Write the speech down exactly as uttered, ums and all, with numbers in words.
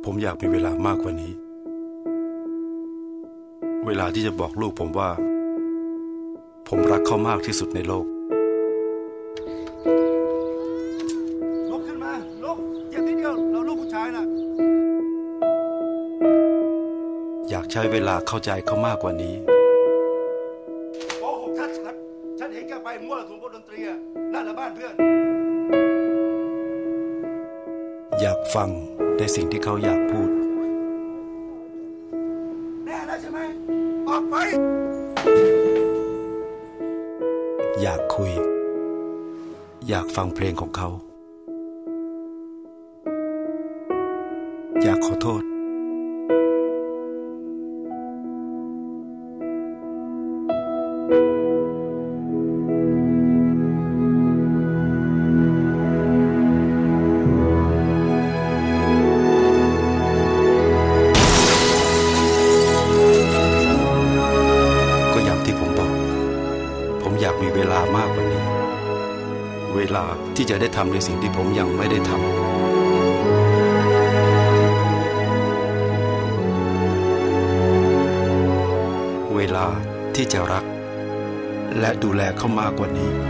ผมอยากมีเวลามากกว่านี้เวลาที่จะบอกลูกผมว่าผมรักเขามากที่สุดในโลกลุกขึ้นมาลุกเจ็บนิดเดียวเราลูกผู้ชายนะอยากใช้เวลาเข้าใจเขามากกว่านี้โอ้โหชัดชัดฉันเห็นแกไปมั่วสุมบนดนตรีนั่นแหละบ้านเพื่อนอยากฟังในสิ่งที่เขาอยากพูดแน่แล้วใช่ไหมออกไปอยากคุยอยากฟังเพลงของเขาอยากขอโทษอยากมีเวลามากกว่านี้เวลาที่จะได้ทำในสิ่งที่ผมยังไม่ได้ทำเวลาที่จะรักและดูแลเขามากกว่านี้